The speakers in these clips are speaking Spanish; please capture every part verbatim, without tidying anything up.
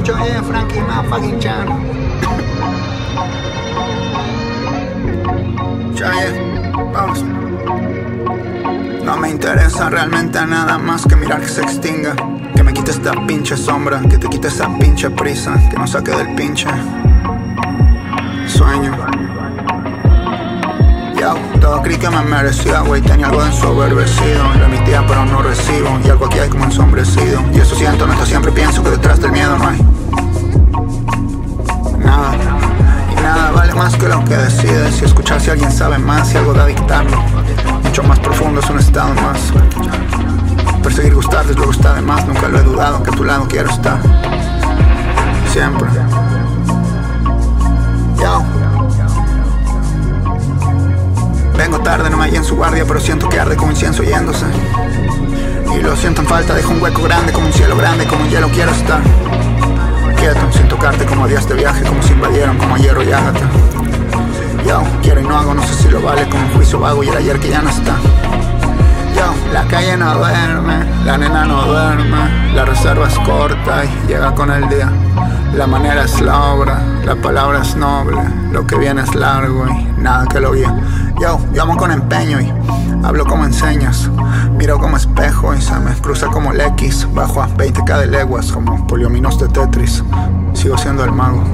ocho E, Frankie, ma fucking Chan. Chaye, vamos. No me interesa realmente nada más que mirar que se extinga. Que me quite esta pinche sombra, que te quite esa pinche prisa, que nos saque del pinche sueño. Yo, todo creí que me merecía, güey, tenía algo ensoberbecido. Remitía pero no recibo, y algo aquí hay como ensombrecido. Y eso siento, neta, siempre pienso que detrás del miedo no hay nada. Y nada vale más que lo que decides. Y escuchar si alguien sabe más, y algo de dictarlo. Mucho más profundo es un estado más. Perseguir gustarles luego está de más. Nunca lo he dudado, que a tu lado quiero estar siempre. Yo vengo tarde, no me hallé en su guardia, pero siento que arde como incienso yéndose. Y lo siento en falta, dejo un hueco grande como un cielo grande, como un hielo quiero estar quieto, sin tocarte como días de viaje, como si invadieron como hierro y ágata. Yo quiero y no hago, no sé si lo vale, como un juicio vago y el ayer que ya no está. Yo, la calle no duerme, la nena no duerme, la reserva es corta y llega con el día. La manera es la obra, la palabra es noble, lo que viene es largo y nada que lo guía. Yo, yo amo con empeño y hablo como enseñas. Miro como espejo y se me cruza como el X. Bajo a veinte ka de leguas como poliominos de Tetris. Sigo siendo el mago.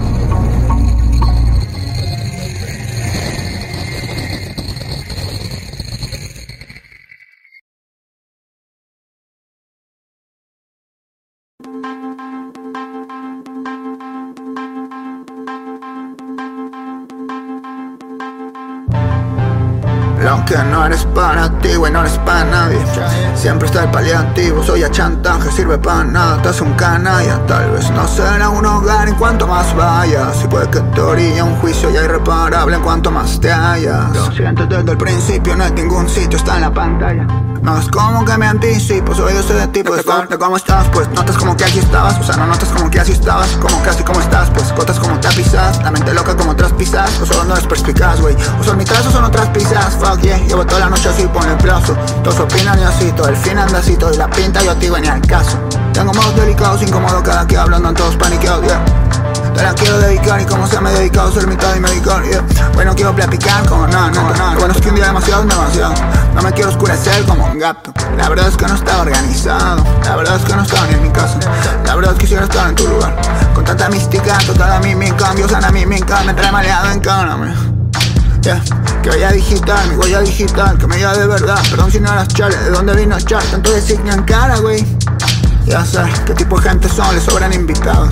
Lo que no eres para ti, güey, no eres para nadie. Siempre está el paliativo, soy a chantaje, sirve para nada, te hace un canalla. Tal vez no será un hogar en cuanto más vayas. Si puede que te orilla un juicio ya irreparable en cuanto más te hallas. Lo siento desde el principio, no hay ningún sitio, está en la pantalla. No es como que me anticipo, soy de ese tipo de estar. ¿De cómo estás? Pues notas como que aquí estabas. O sea, no notas como que así estabas. Como casi como estás, pues gotas como tapizas. La mente loca como otras pisas. O solo no eres perspicaz, güey. O son mis trazos, son otras pisas. Fuck yeah, llevo toda la noche así, pon el plazo. Todos opinan y así, todo el fin anda así, todo y la pinta yo a ti venía al caso. Tengo modos delicados, incómodo cada que hablo, andan todos paniqueados, yeah. Te la quiero dedicar y como se me ha dedicado ser mitad y medicar, yeah. Bueno, quiero platicar como no, no, no. Lo bueno es que un día demasiado es demasiado. No me quiero oscurecer como un gato. La verdad es que no estaba organizado. La verdad es que no estaba ni en mi casa. La verdad es que quisiera estar en tu lugar. Con tanta mística, total mímica. Dios a mi mímica, me trae maleado en cáname. Yeah. Que vaya digital, mi huella digital, que me diga de verdad. Perdón si no eras chale, ¿de dónde vino a echar? Tanto designia en cara, güey. Ya sé qué tipo de gente son, les sobran invitados.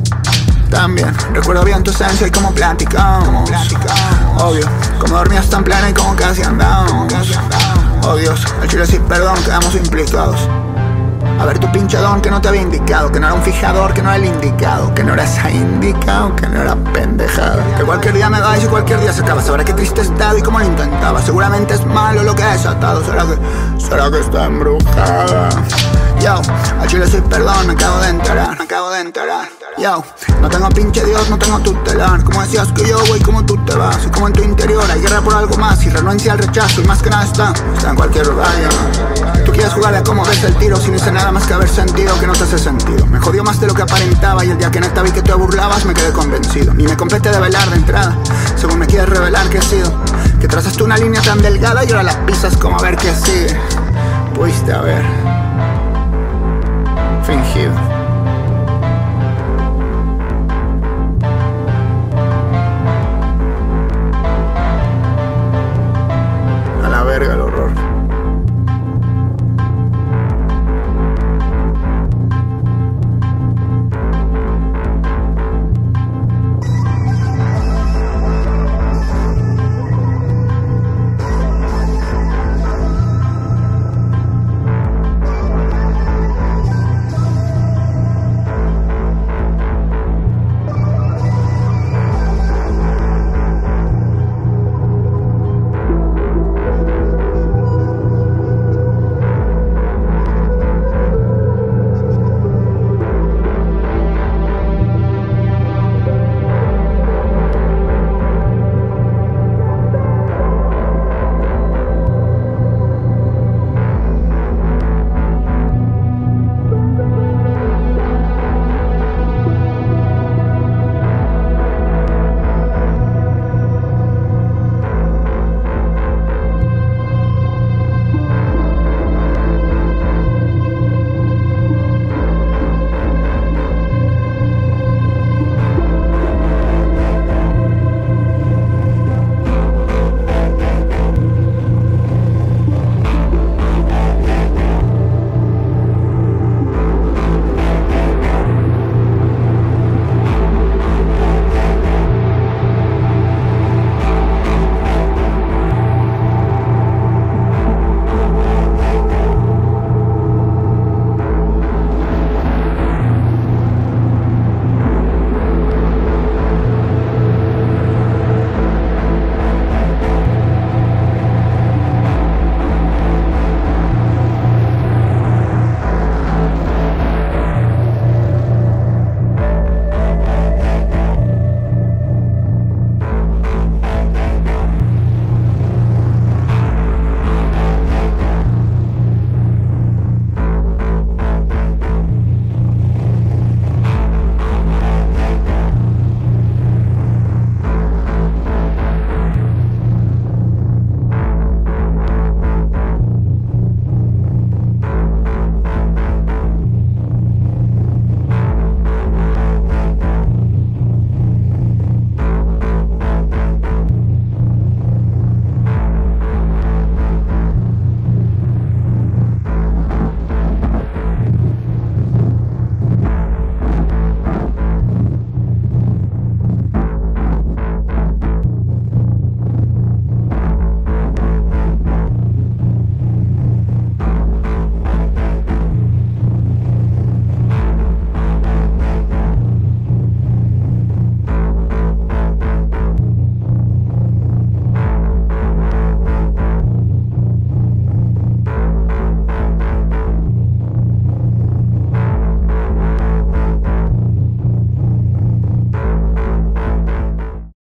También recuerdo bien tu esencia y cómo platicamos. Obvio, como dormías tan plena y como casi andamos. Oh Dios, al chile sí, perdón, quedamos implicados. A ver tu pinche don que no te había indicado, que no era un fijador, que no era el indicado, que no era esa indicado, que no era pendejada. Que cualquier día me va y si cualquier día se acaba. Sabrá qué triste estado y cómo lo intentaba. Seguramente es malo lo que ha desatado. ¿Será que, será que está embrujada? Yo, al chile sí, perdón, me acabo de enterar, me acabo de enterar. Yo, no tengo pinche Dios, no tengo tutelar. Como decías que yo, güey, ¿cómo tú te vas? Y como en tu interior hay guerra por algo más y renuncia al rechazo. Y más que nada está, está en cualquier lugar, yeah. Tú quieres jugar a cómo ves el tiro sin irse nada más que haber sentido que no te hace sentido. Me jodió más de lo que aparentaba y el día que neta vi que te burlabas me quedé convencido. Ni me compete de velar de entrada, según me quieres revelar que he sido. Que trazaste una línea tan delgada y ahora la pisas como a ver qué sigue. Pudiste haber fingido.